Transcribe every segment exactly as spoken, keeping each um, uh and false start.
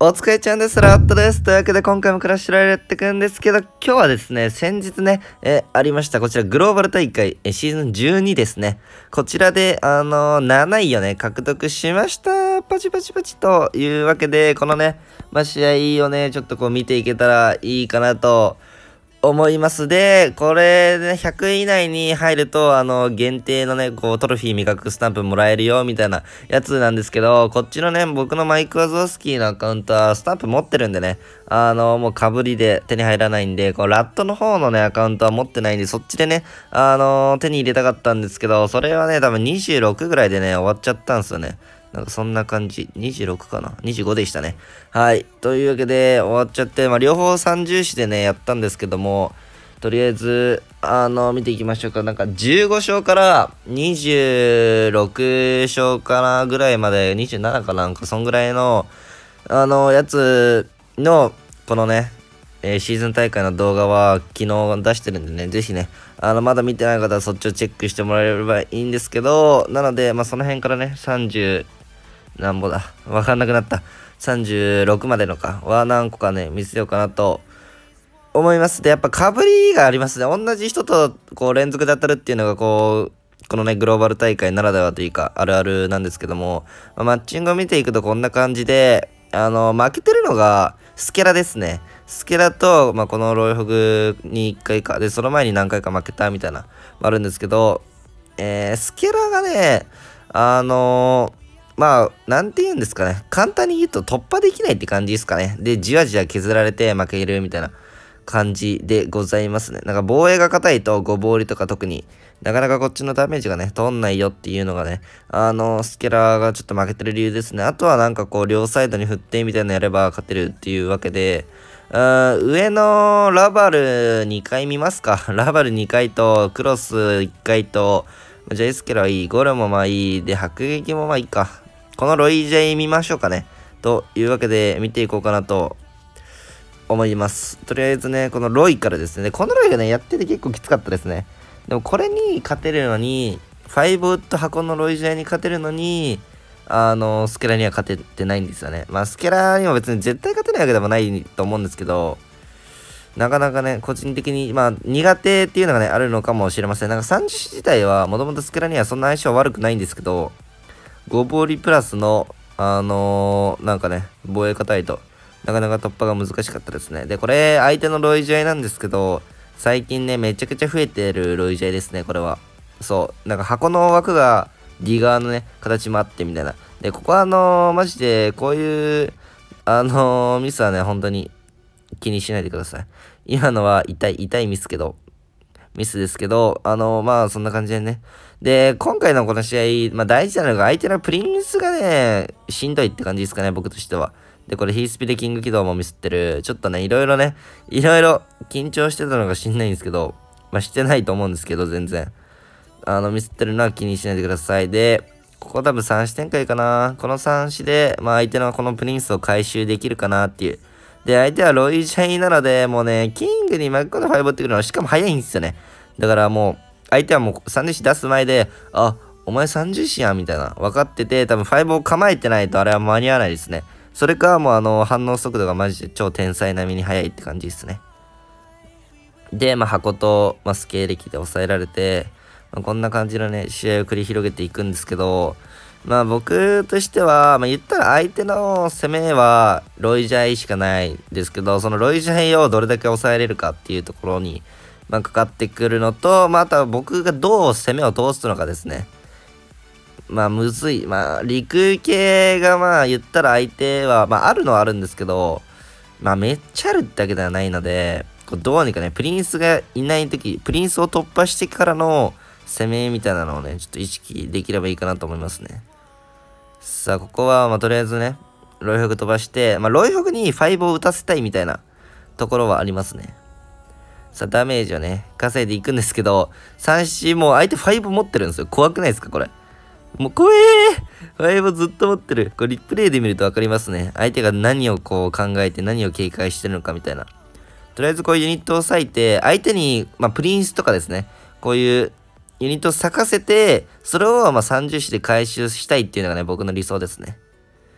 お疲れちゃんです。ラットです。というわけで今回もクラッシュロイヤルやっていくんですけど、今日はですね、先日ね、えーありました、こちらグローバル大会、えーシーズンじゅうにですね。こちらで、あのー、なないをね、獲得しました。パチパチパチというわけで、このね、まあ、試合をね、ちょっとこう見ていけたらいいかなと思います。で、これね、ひゃくい以内に入ると、あの、限定のね、こう、トロフィー磨くスタンプもらえるよ、みたいなやつなんですけど、こっちのね、僕のマイク・ワゾワスキーのアカウントは、スタンプ持ってるんでね、あの、もう被りで手に入らないんで、こう、ラットの方のね、アカウントは持ってないんで、そっちでね、あの、手に入れたかったんですけど、それはね、多分にじゅうろくぐらいでね、終わっちゃったんですよね。なんかそんな感じ。にじゅうろくかな ?にじゅうご でしたね。はい。というわけで、終わっちゃって、まあ、両方さんじゅう紙でね、やったんですけども、とりあえず、あの、見ていきましょうか。なんか、じゅうご勝からにじゅうろく勝かなぐらいまで、にじゅうななかなんか、そんぐらいの、あの、やつの、このね、えーシーズン大会の動画は昨日出してるんでね、ぜひね、あの、まだ見てない方はそっちをチェックしてもらえればいいんですけど、なので、まあ、その辺からね、さんじゅう、なんぼだ、わかんなくなった。さんじゅうろくまでのかは何個かね、見せようかなと思います。で、やっぱ被りがありますね。同じ人とこう連続で当たるっていうのがこう、このね、グローバル大会ならではというか、あるあるなんですけども、まあ、マッチングを見ていくとこんな感じで、あの、負けてるのが、スケラですね。スケラと、まあ、このロイホグにいっかいか、で、その前に何回か負けたみたいな、あるんですけど、えー、スケラがね、あのーまあ、なんて言うんですかね。簡単に言うと突破できないって感じですかね。で、じわじわ削られて負けるみたいな感じでございますね。なんか防衛が硬いとごボーリとか特になかなかこっちのダメージがね、通んないよっていうのがね、あの、スケラーがちょっと負けてる理由ですね。あとはなんかこう、両サイドに振ってみたいなのやれば勝てるっていうわけで、あ上のラバルにかい見ますか。ラバルにかいと、クロスいっかいと、ジェイスケラはいい。ゴルもまあいい。で、迫撃もまあいいか。このロイジェイ見ましょうかね。というわけで見ていこうかなと思います。とりあえずね、このロイからですね。このロイがね、やってて結構きつかったですね。でもこれに勝てるのに、ファイブウッド箱のロイジェイに勝てるのに、あの、スケラには勝ててないんですよね。まあ、スケラには別に絶対勝てないわけでもないと思うんですけど、なかなかね、個人的に、まあ、苦手っていうのがね、あるのかもしれません。なんかさんじゅう自体は、もともとスケラにはそんな相性悪くないんですけど、ごボーリプラスの、あのー、なんかね、防衛硬いと、なかなか突破が難しかったですね。で、これ、相手のロイジャイなんですけど、最近ね、めちゃくちゃ増えてるロイジャイですね、これは。そう、なんか箱の枠が D 側のね、形もあってみたいな。で、ここはあのー、マジで、こういう、あのー、ミスはね、本当に気にしないでください。今のは痛い、痛いミスけど、ミスですけど、あの、まあ、そんな感じでね。で、今回のこの試合、まあ、大事なのが相手のプリンスがね、しんどいって感じですかね、僕としては。で、これ、ヒースピでキング起動もミスってる。ちょっとね、いろいろね、いろいろ緊張してたのかしんないんですけど、まあ、してないと思うんですけど、全然。あの、ミスってるのは気にしないでください。で、ここ多分さん子展開かな。このさん子で、まあ、相手のこのプリンスを回収できるかなっていう。で、相手はロイジャイなので、もうね、キングに巻き込んでファイブってくるのは、しかも早いんですよね。だからもう、相手はもうさんじゅう子出す前で、あ、お前さんじゅう子やん、みたいな。分かってて、多分ファイブを構えてないとあれは間に合わないですね。それか、もうあの、反応速度がマジで超天才並みに速いって感じですね。で、まあ、箱と、まあ、スケー歴で抑えられて、まあ、こんな感じのね、試合を繰り広げていくんですけど、まあ僕としては、まあ言ったら相手の攻めはロイジャイしかないですけど、そのロイジャイをどれだけ抑えれるかっていうところに、まあかかってくるのと、まああとは僕がどう攻めを通すのかですね。まあむずい。まあ陸系がまあ言ったら相手は、まああるのはあるんですけど、まあめっちゃあるってわけではないので、こうどうにかね、プリンスがいないとき、プリンスを突破してからの攻めみたいなのをね、ちょっと意識できればいいかなと思いますね。さあ、ここは、まあ、とりあえずね、ロイホグ飛ばして、まあ、ロイホグにファイブを打たせたいみたいなところはありますね。さあ、ダメージをね、稼いでいくんですけど、さん子もう相手ファイブ持ってるんですよ。怖くないですか、これ。もう怖えー !ファイブずっと持ってる。これリプレイで見るとわかりますね。相手が何をこう考えて何を警戒してるのかみたいな。とりあえずこういうユニットを割いて、相手に、まあ、プリンスとかですね、こういうユニットを咲かせて、それをまあさんじゅう子で回収したいっていうのがね、僕の理想ですね。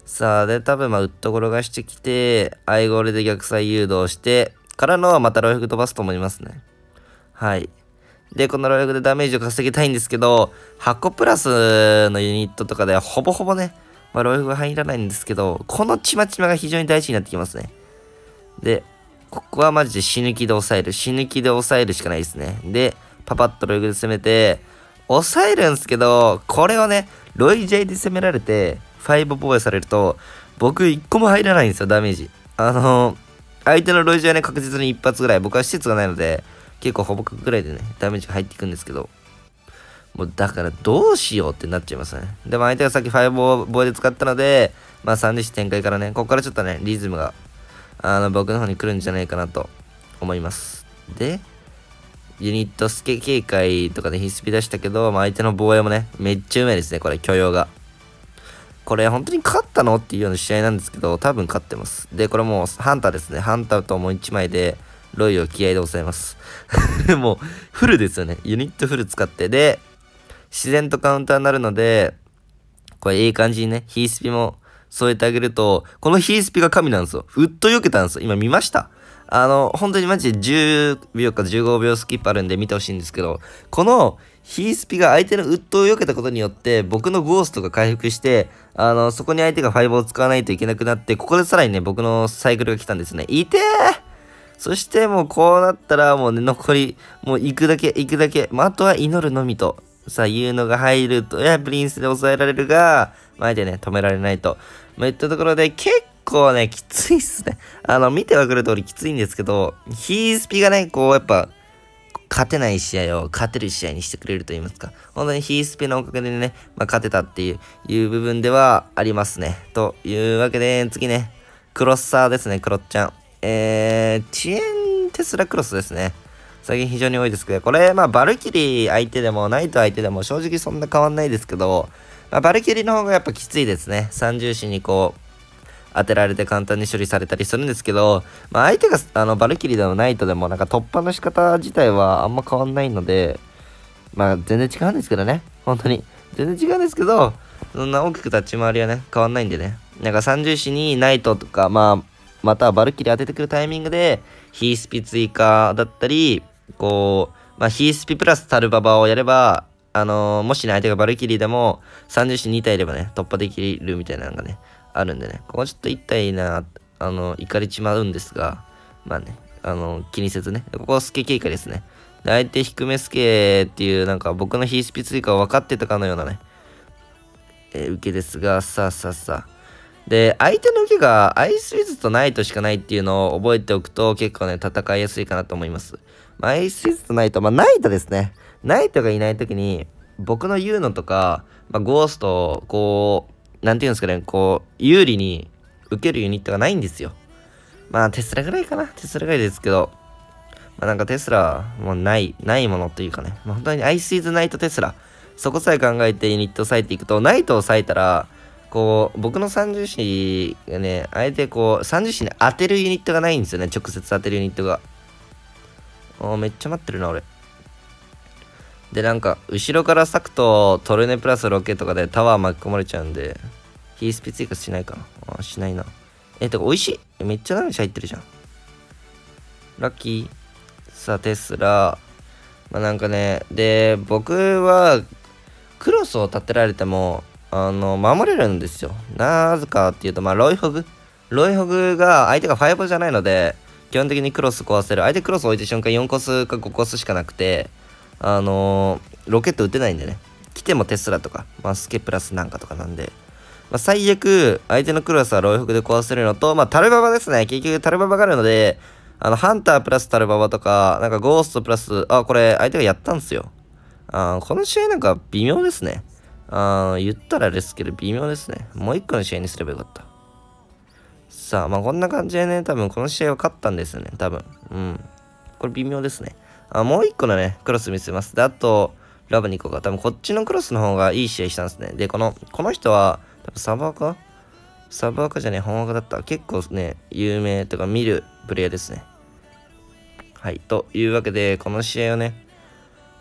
さあ、で、多分まあ、ウッド転がしてきて、アイゴールで逆サイ誘導して、からのまたロイフグ飛ばすと思いますね。はい。で、このロイフグでダメージを稼ぎたいんですけど、箱プラスのユニットとかではほぼほぼね、まあ、ロイフグ入らないんですけど、このちまちまが非常に大事になってきますね。で、ここはマジで死ぬ気で抑える。死ぬ気で抑えるしかないですね。で、パパッとロイフグで攻めて、抑えるんですけど、これをね、ロイジェイで攻められて、ファイブ防衛されると、僕いっこも入らないんですよ、ダメージ。あのー、相手のロイジェイはね、確実に一発ぐらい、僕は施設がないので、結構ほぼ角ぐらいでね、ダメージが入っていくんですけど、もうだからどうしようってなっちゃいますね。でも相手がさっきファイブを防衛で使ったので、まあさんじゅう展開からね、ここからちょっとね、リズムが、あの、僕の方に来るんじゃないかなと思います。で、ユニットスケ警戒とかで必死出したけど、まあ、相手の防衛もね、めっちゃうまいですね、これ、許容が。これ、本当に勝ったのっていうような試合なんですけど、多分勝ってます。で、これもう、ハンターですね。ハンターともういちまいで、ロイを気合で抑えます。もう、フルですよね。ユニットフル使って。で、自然とカウンターになるので、これいい感じにね、ヒースピも添えてあげると、このヒースピが神なんですよ。うっと避けたんですよ。今見ました？あの、本当にマジでじゅうびょうかじゅうごびょうスキップあるんで見てほしいんですけど、このヒースピが相手のウッドを避けたことによって、僕のゴーストが回復して、あの、そこに相手がファイブを使わないといけなくなって、ここでさらにね、僕のサイクルが来たんですね。いてー！そしてもうこうなったら、もうね、残り、もう行くだけ、行くだけ、まあ、あとは祈るのみと、さあ、いうのが入ると、いや、プリンスで抑えられるが、前でね、止められないと。まあ、いったところで、結構ね、きついっすね。あの、見てわかる通りきついんですけど、ヒースピがね、こう、やっぱ、勝てない試合を勝てる試合にしてくれると言いますか。本当にヒースピのおかげでね、まあ、勝てたっていう、いう部分ではありますね。というわけで、次ね、クロッサーですね、クロッちゃん。えー、遅延テスラクロスですね。最近非常に多いですけど、これ、まあ、バルキリー相手でも、ナイト相手でも、正直そんな変わんないですけど、まあ、バルキリーの方がやっぱきついですね。三重視にこう、当てられて簡単に処理されたりするんですけど、まあ、相手があのバルキリーでもナイトでもなんか突破の仕方自体はあんま変わんないので、まあ全然違うんですけどね。本当に。全然違うんですけど、そんな大きく立ち回りはね、変わんないんでね。なんか三重視にナイトとか、まあ、またはバルキリー当ててくるタイミングで、ヒースピ追加だったり、こう、まあヒースピプラスタルババをやれば、あのー、もしね、相手がバルキリーでも、三重視に体いればね、突破できるみたいなのがね、あるんでね、ここちょっと一体な、あの、怒りちまうんですが、まあね、あの、気にせずね、ここはスケ警戒ですね。で、相手低めスケっていう、なんか僕のヒースピ追加を分かってたかのようなね、えー、受けですが、さあさあさあ。で、相手の受けがアイスウィズとナイトしかないっていうのを覚えておくと結構ね、戦いやすいかなと思います。まあ、アイスウィズとナイト、まあ、ナイトですね。ナイトがいないときに、僕の言うのとか、まあ、ゴーストを、こう、なんていうんですかね、こう、有利に受けるユニットがないんですよ。まあ、テスラぐらいかな。テスラぐらいですけど、まあ、なんかテスラもうない、ないものというかね、まあ、本当にアイスウィズナイトテスラ、そこさえ考えてユニットを割いていくと、ナイトを割いたら、こう、僕の三重視がね、あえてこう、三重視に当てるユニットがないんですよね。直接当てるユニットが。おー、めっちゃ待ってるな、俺。で、なんか、後ろから割くと、トルネプラスロケとかでタワー巻き込まれちゃうんで、ヒースピ追加しないかな。あ、しないな。え、てか、美味しい。めっちゃダメージ入ってるじゃん。ラッキー。さあ、テスラ。まあ、なんかね、で、僕は、クロスを立てられても、あの、守れるんですよ。なぜかっていうと、まあ、ロイホグ。ロイホグが、相手がファイブじゃないので、基本的にクロス壊せる。相手クロス置いた瞬間よんコスかごコスしかなくて、あのー、ロケット撃てないんでね。来てもテスラとか、まあ、スケプラスなんかとかなんで、まあ、最悪、相手のクロスはロイホグで壊せるのと、まあ、タルババですね。結局タルババがあるので、あの、ハンタープラスタルババとか、なんかゴーストプラス、あ、これ、相手がやったんすよ。あこの試合なんか微妙ですね。あ言ったらですけど、微妙ですね。もう一個の試合にすればよかった。さあ、まあこんな感じでね、多分この試合は勝ったんですよね。多分。うん。これ微妙ですね。あもう一個のね、クロス見せます。で、あと、ラブに行こうか。多分こっちのクロスの方がいい試合したんですね。で、この、この人は、多分サブアカサブアカじゃねえ、本アカだった。結構ね、有名とか見るプレイヤーですね。はい。というわけで、この試合をね、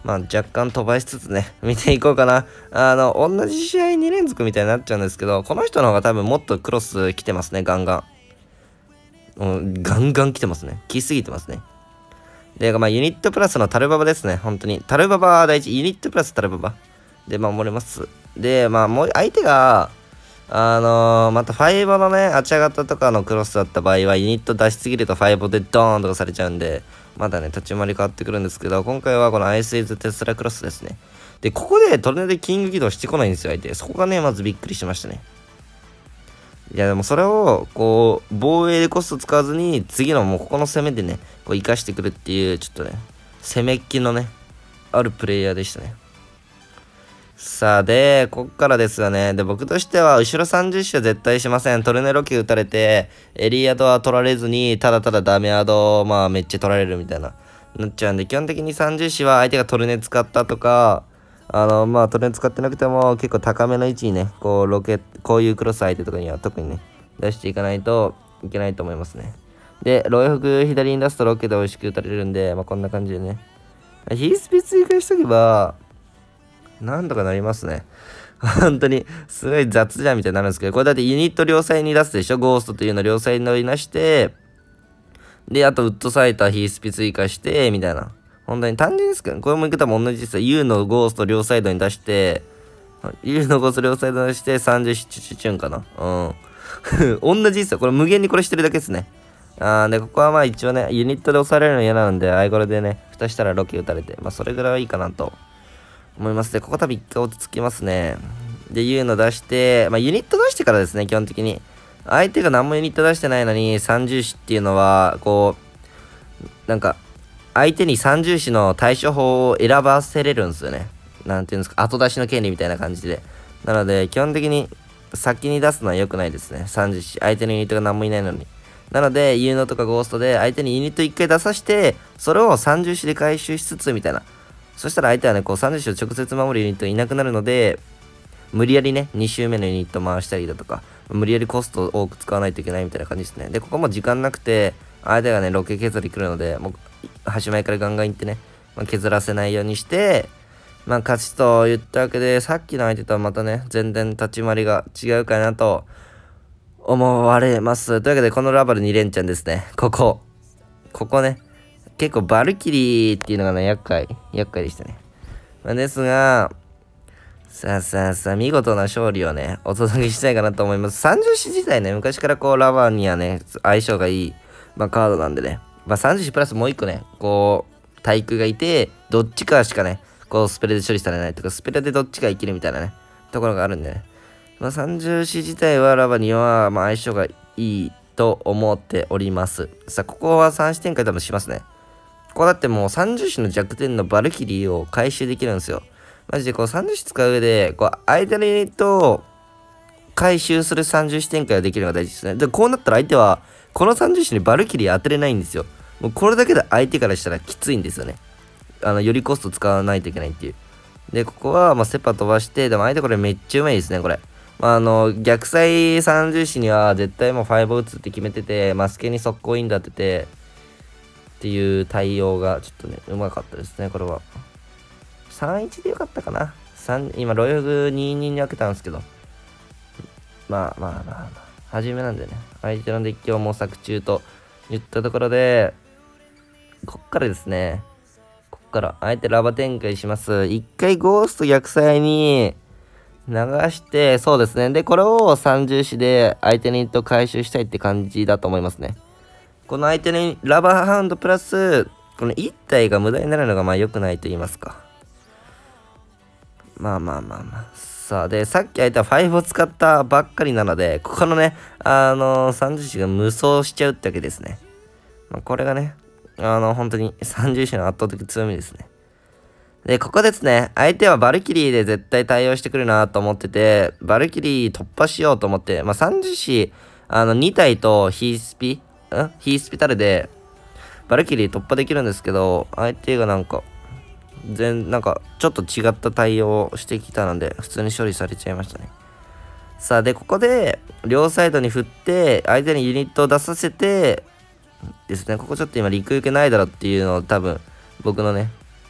まあ若干飛ばしつつね、見ていこうかな。あの、同じ試合に連続みたいになっちゃうんですけど、この人の方が多分もっとクロス来てますね、ガンガン。うん、ガンガン来てますね。来すぎてますね。で、まあユニットプラスのタルババですね、本当に。タルババは大事。ユニットプラスタルババ。で、守れます。で、まあもう相手が、あのー、またファイボのね、アチャ型とかのクロスだった場合は、ユニット出しすぎるとファイボでドーンとかされちゃうんで、まだね、立ち回り変わってくるんですけど、今回はこのアイスイズテスラクロスですね。で、ここでトルネでキング起動してこないんですよ、相手。そこがね、まずびっくりしましたね。いや、でもそれを、こう、防衛でコスト使わずに、次のもうここの攻めでね、こう、生かしてくるっていう、ちょっとね、攻めっ気のね、あるプレイヤーでしたね。さあ、で、こっからですよね。で、僕としては、後ろさんじゅっ周絶対しません。トルネロキ打たれて、エリアドは取られずに、ただただダメアドを、まあ、めっちゃ取られるみたいな、なっちゃうんで、基本的にさんじゅっ周は相手がトルネ使ったとか、あの、まあ、トルネ使ってなくても、結構高めの位置にね、こう、ロケ、こういうクロス相手とかには特にね、出していかないといけないと思いますね。で、ロイフク左に出すとロケで美味しく打たれるんで、まあ、こんな感じでね。ヒースピ追加しとけば、なんとかなりますね。本当に、すごい雑じゃんみたいになるんですけど、これだってユニット両サイに出すでしょ、ゴーストというのを両サイに乗り出して、で、あとウッドサイター、ヒースピ追加して、みたいな。本当に単純ですけど、これも言い方も同じですよ。U のゴースト両サイドに出して、U のゴースト両サイドに出して、さんじゅうチュチュンかな。うん。同じですよ。これ無限にこれしてるだけですね。あーで、ここはまあ一応ね、ユニットで押されるの嫌なので、アイゴレでね、蓋したらロケ打たれて、まあそれぐらいはいいかなと。思いますね。ここ多分一回落ち着きますね。で、いうの出して、まあ、ユニット出してからですね、基本的に。相手が何もユニット出してないのに、三重視っていうのは、こう、なんか、相手に三重視の対処法を選ばせれるんですよね。なんていうんですか、後出しの権利みたいな感じで。なので、基本的に先に出すのは良くないですね。三重視。相手のユニットが何もいないのに。なので、ユーノとかゴーストで相手にユニット一回出させて、それを三重視で回収しつつ、みたいな。そしたら相手はね、こうさんじゅっ周を直接守るユニットいなくなるので、無理やりね、に周目のユニット回したりだとか、無理やりコストを多く使わないといけないみたいな感じですね。で、ここも時間なくて、相手がね、ロケ削り来るので、もう、端前からガンガンいってね、まあ、削らせないようにして、まあ、勝ちと言ったわけで、さっきの相手とはまたね、全然立ち回りが違うかなと思われます。というわけで、このラバルに連チャンですね。ここ。ここね。結構バルキリーっていうのがね、厄介、厄介でしたね。まあ、ですが、さあさあさあ、見事な勝利をね、お届けしたいかなと思います。さんじゅう視自体ね、昔からこう、ラバーにはね、相性がいい、まあ、カードなんでね。まあ、さんじゅう視プラスもう一個ね、こう、対空がいて、どっちかしかね、こう、スペレで処理されないとか、スペレでどっちか生きるみたいなね、ところがあるんでね。まあ、さんじゅう視自体はラバーには、まあ、相性がいいと思っております。さあ、ここはさん視展開多分しますね。ここだってもうさんじゅう視の弱点のバルキリーを回収できるんですよ。マジでこうさんじゅう視使う上で、こう相手のユニットを回収するさんじゅう視展開ができるのが大事ですね。で、こうなったら相手は、このさんじゅう視にバルキリー当てれないんですよ。もうこれだけで相手からしたらきついんですよね。あの、よりコスト使わないといけないっていう。で、ここは、まあ、セパ飛ばして、でも相手これめっちゃうまいですね、これ。まあ、あの、逆サイさんじゅう視には絶対もうファイブ打つって決めてて、マスケに速攻イン当てて、っていう対応がちょっとね、うまかったですね、これは。さんいちでよかったかな。さん今、ロイフににに分けたんですけど。まあまあまあまあ。初めなんでね、相手のデッキを模索中と言ったところで、こっからですね、こっから相手ラバ展開します。一回ゴースト逆サイに流して、そうですね。で、これをさんじゅう視で相手にと回収したいって感じだと思いますね。この相手にラバーハウンドプラス、このいち体が無駄になるのがまあ良くないと言いますか。まあまあまあまあ。さあ、で、さっき相手はごを使ったばっかりなので、ここのね、あのー、さんじゅう視が無双しちゃうってわけですね。まあ、これがね、あの、本当にさんじゅう視の圧倒的強みですね。で、ここですね、相手はバルキリーで絶対対応してくるなと思ってて、バルキリー突破しようと思って、まあ、さんじゅう視、あの、に体とヒースピんヒースピタルで、バルキリー突破できるんですけど、相手がなんか、全、なんか、ちょっと違った対応をしてきたので、普通に処理されちゃいましたね。さあ、で、ここで、両サイドに振って、相手にユニットを出させて、ですね、ここちょっと今、陸行けないだろっていうのを多分、僕のね、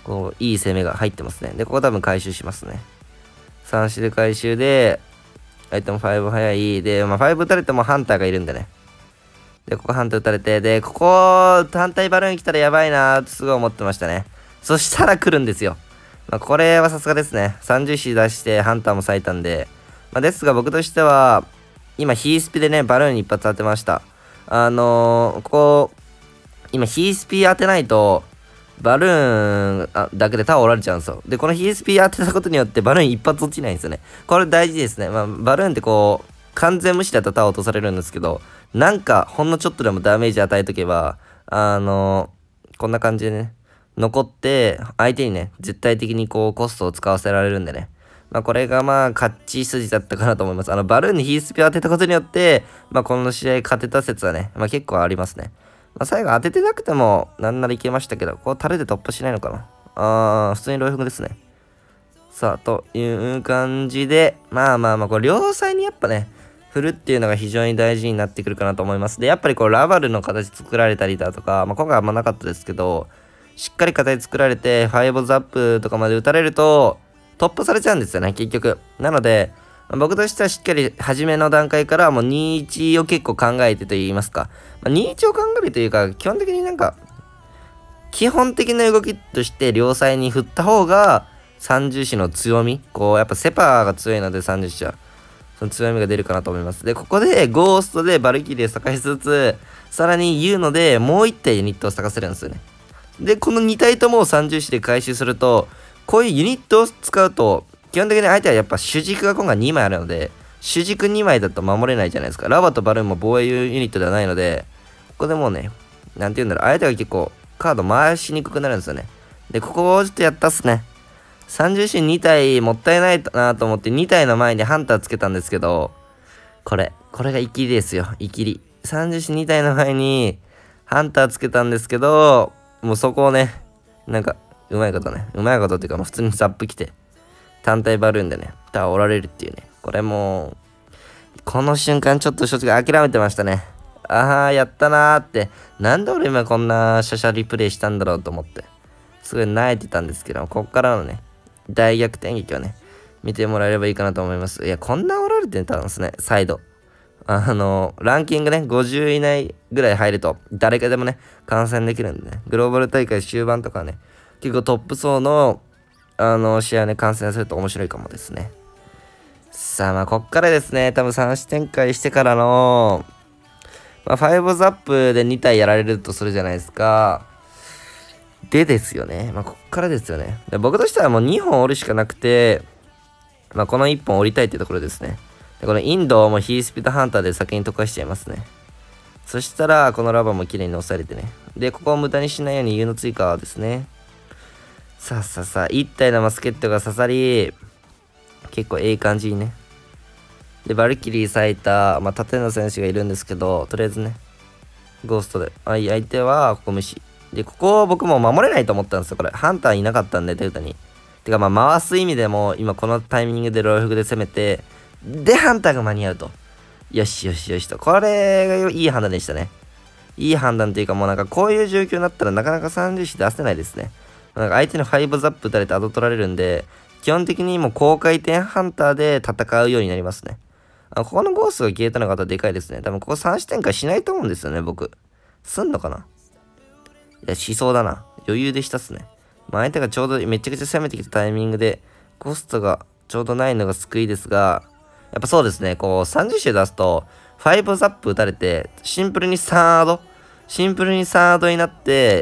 こう、いい攻めが入ってますね。で、ここ多分回収しますね。さん種で回収で、相手もご早い。で、まあ、ご打たれてもハンターがいるんでね。で、ここハンター打たれて、で、ここ、単体バルーン来たらやばいなーってすごい思ってましたね。そしたら来るんですよ。まあ、これはさすがですね。さんじゅう石出してハンターも咲いたんで。まあ、ですが僕としては、今、ヒースピでね、バルーンに一発当てました。あのー、ここ、今、ヒースピ当てないと、バルーンあだけでタワー折られちゃうんですよ。で、このヒースピ当てたことによって、バルーン一発落ちないんですよね。これ大事ですね。まあ、バルーンってこう、完全無視だとタワー落とされるんですけど、なんか、ほんのちょっとでもダメージ与えとけば、あのー、こんな感じでね、残って、相手にね、絶対的にこう、コストを使わせられるんでね。まあ、これがまあ、勝ち筋だったかなと思います。あの、バルーンにヒースピを当てたことによって、まあ、この試合勝てた説はね、まあ、結構ありますね。まあ、最後当ててなくても、なんならいけましたけど、こう、タレで突破しないのかな。あー、普通にロイフグですね。さあ、という感じで、まあまあまあ、これ、両サイにやっぱね、振るっていうのが非常に大事になってくるかなと思います。で、やっぱりこう、ラバルの形作られたりだとか、まあ、今回あんまなかったですけど、しっかり形作られて、ファイブザップとかまで打たれると、突破されちゃうんですよね、結局。なので、まあ、僕としてはしっかり初めの段階からもうにいちを結構考えてと言いますか。まあ、にいちを考えるというか、基本的になんか、基本的な動きとして両サイに振った方が、さんじゅう石の強み。こう、やっぱセパが強いのでさんじゅう石は。その強みが出るかなと思います。で、ここでゴーストでバルキリー咲かしつつ、さらに言うので、もういち体ユニットを咲かせるんですよね。で、このに体ともさんじゅう石で回収すると、こういうユニットを使うと、基本的に相手はやっぱ主軸が今回にまいあるので、主軸にまいだと守れないじゃないですか。ラバとバルーンも防衛ユニットではないので、ここでもうね、なんて言うんだろう、相手が結構カード回しにくくなるんですよね。で、ここをちょっとやったっすね。さんじゅう石に体もったいないなと思ってに体の前にハンターつけたんですけど、これ、これがイキリですよ、イキリ。さんじゅう石に体の前にハンターつけたんですけど、もうそこをね、なんか、うまいことね、うまいことっていうか、もう普通にザップ来て、単体バルーンでね、タワー折られるっていうね。これもう、この瞬間ちょっと正直諦めてましたね。ああ、やったなーって。なんで俺今こんなシャシャリプレイしたんだろうと思って。すごい泣いてたんですけど、こっからのね、大逆転劇をね、見てもらえればいいかなと思います。いや、こんな折られてたんですね、サイド。あの、ランキングね、ごじゅう以内ぐらい入ると、誰かでもね、観戦できるんでね、グローバル大会終盤とかね、結構トップ層の、あの、試合をね、観戦すると面白いかもですね。さあ、まあ、こっからですね、多分さん種展開してからの、まあ、ごザップでに体やられるとするじゃないですか。でですよね。まあ、こっからですよね。で僕としてはもうにほん折るしかなくて、まあ、このいっぽん折りたいってところですね。でこのインドをもうヒースピードハンターで先に溶かしちゃいますね。そしたら、このラバーも綺麗に押されてね。で、ここを無駄にしないように U の追加ですね。さあさあさあ、いち体のマスケットが刺さり、結構ええ感じにね。で、バルキリー咲いた、まあ、縦の選手がいるんですけど、とりあえずね、ゴーストで。はい、相手は、ここ無視。で、ここを僕も守れないと思ったんですよ、これ。ハンターいなかったんで、デルタに。てか、まあ、回す意味でも、今このタイミングでロイフグで攻めて、で、ハンターが間に合うと。よしよしよしと。これがいい判断でしたね。いい判断っていうか、もうなんかこういう状況になったらなかなかさんじゅう石出せないですね。なんか相手にごザップ打たれてアド取られるんで、基本的にもう高回転ハンターで戦うようになりますね。あ、ここのゴーストが消えたのがでかいですね。多分ここさん種展開しないと思うんですよね、僕。すんのかないや、しそうだな。余裕でしたっすね。まあ、相手がちょうどめちゃくちゃ攻めてきたタイミングで、コストがちょうどないのが救いですが、やっぱそうですね、こうさんじゅう種出すと、ごザップ打たれて、シンプルにサード、シンプルにサードになって、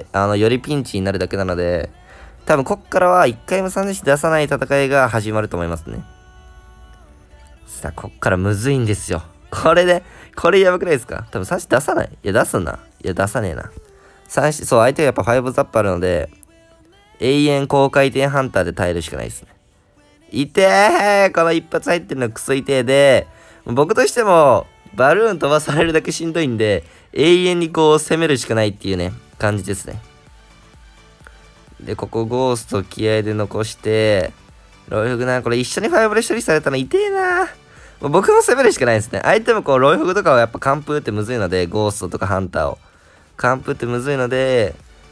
あの、よりピンチになるだけなので、多分こっからはいっかいもさんじゅう種出さない戦いが始まると思いますね。さあ、こっからむずいんですよ。これで、これやばくないですか？多分さん種出さない。いや、出すな。いや、出さねえな。さん種、そう、相手がやっぱごザップあるので、永遠高回転ハンターで耐えるしかないですね。いてー、この一発入ってるのクソ痛えで、僕としても、バルーン飛ばされるだけしんどいんで、永遠にこう攻めるしかないっていうね、感じですね。で、ここゴースト気合で残して、ロイフグな、これ一緒にファイブで処理されたの痛えな。もう僕も攻めるしかないですね。相手もこう、ロイフグとかはやっぱ完封ってむずいので、ゴーストとかハンターを。完封ってむずいので、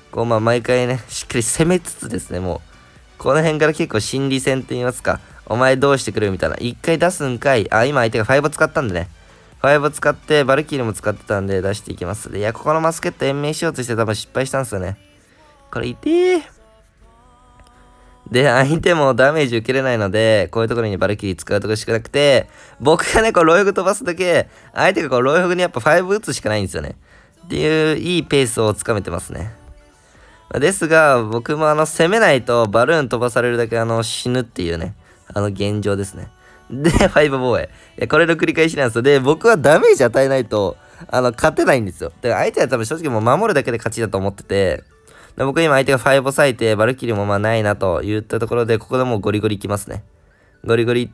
こう、まあ、毎回ね、しっかり攻めつつですね、もう、この辺から結構心理戦って言いますか、お前どうしてくるみたいな。一回出すんかい。あ、今相手がファイブ使ったんでね。ファイブ使って、バルキリーも使ってたんで出していきます。で、いや、ここのマスケット延命しようとして多分失敗したんですよね。これ痛え。で、相手もダメージ受けれないので、こういうところにバルキリー使うとこしかなくて、僕がね、こう、ロイフグ飛ばすだけ、相手がこう、ロイフグにやっぱファイブ打つしかないんですよね。っていう、いいペースをつかめてますね。ですが、僕もあの、攻めないとバルーン飛ばされるだけあの、死ぬっていうね、あの、現状ですね。で、ファイブ防衛。いや、これの繰り返しなんですよ。で、僕はダメージ与えないと、あの、勝てないんですよ。で、相手は多分正直もう守るだけで勝ちだと思ってて、で僕今相手がファイブ抑えて、バルキリーもまあないなと言ったところで、ここでもうゴリゴリいきますね。ゴリゴリいって、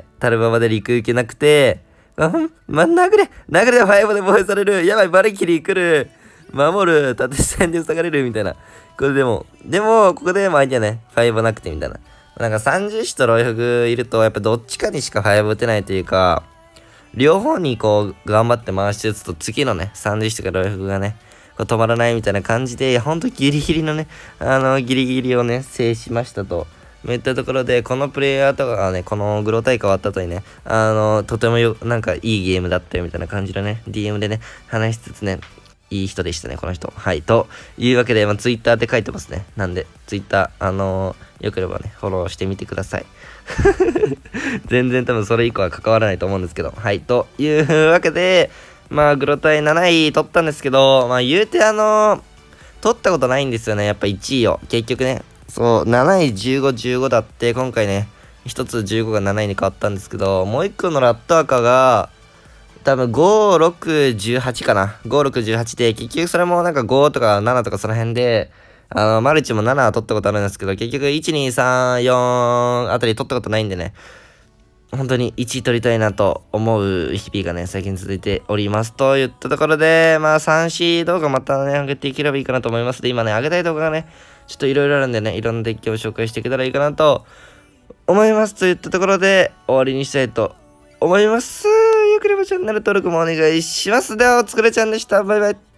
タルババで陸受けなくて、うん、ま、殴れ殴れでファイブで防衛されるやばい、バルキリー来る守る縦線で塞がれるみたいな。これでも、でも、ここでも相手はね、ファイブなくてみたいな。なんかさんじゅう子とロイフグいると、やっぱどっちかにしかファイブ打てないというか、両方にこう、頑張って回して打つと、次のね、さんじゅう子とかロイフグがね、こう止まらないみたいな感じで、ほんとギリギリのね、あの、ギリギリをね、制しましたと。いったところで、このプレイヤーとかがね、このグロ大会終わった後にね、あの、とてもよ、なんかいいゲームだったよみたいな感じのね、ディーエム でね、話しつつね、いい人でしたね、この人。はい。というわけで、まあ、ツイッターで書いてますね。なんで、ツイッター、あのー、よければね、フォローしてみてください。全然多分それ以降は関わらないと思うんですけど。はい。というわけで、まあ、グロ対なない取ったんですけど、まあ、言うてあのー、取ったことないんですよね。やっぱいちいを。結局ね。そう、なないじゅうご、じゅうごだって、今回ね、一つじゅうごがなないに変わったんですけど、もう一個のラットアカが、多分ご、ろく、じゅうはちかな。ご、ろく、じゅうはちで、結局それもなんかごとかななとかその辺で、あの、マルチもなな取ったことあるんですけど、結局いち、に、さん、よんあたり取ったことないんでね、本当にいちい取りたいなと思う日々がね、最近続いております。といったところで、まあ スリーシー 動画またね、上げていければいいかなと思います。で、今ね、上げたい動画がね、ちょっといろいろあるんでね、いろんなデッキを紹介していけたらいいかなと思います。といったところで、終わりにしたいと思います。よければチャンネル登録もお願いします。では、おつくれちゃんでした。バイバイ。